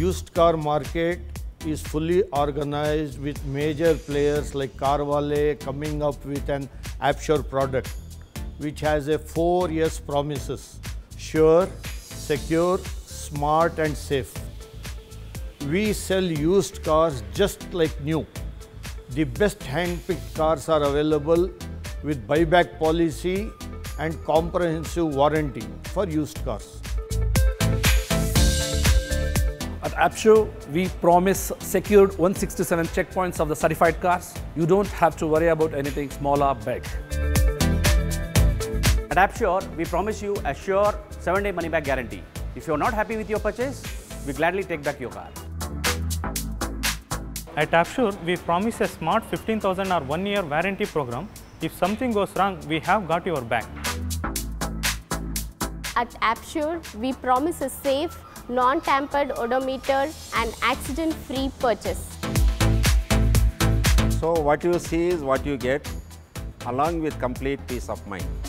used car market is fully organized with major players like Carvale coming up with an AppSure product which has a 4 years promises: sure, secure, smart and safe. We sell used cars just like new. The best hand-picked cars are available with buyback policy and comprehensive warranty for used cars. At AppSure, we promise secured 167 checkpoints of the certified cars. You don't have to worry about anything small or big. At AppSure, we promise you a sure 7-day money-back guarantee. If you're not happy with your purchase, we gladly take back your car. At AppSure, we promise a smart 15,000 or 1-year warranty program. If something goes wrong, we have got your back. At AppSure, we promise a safe, non-tampered odometer and accident-free purchase. So what you see is what you get, along with complete peace of mind.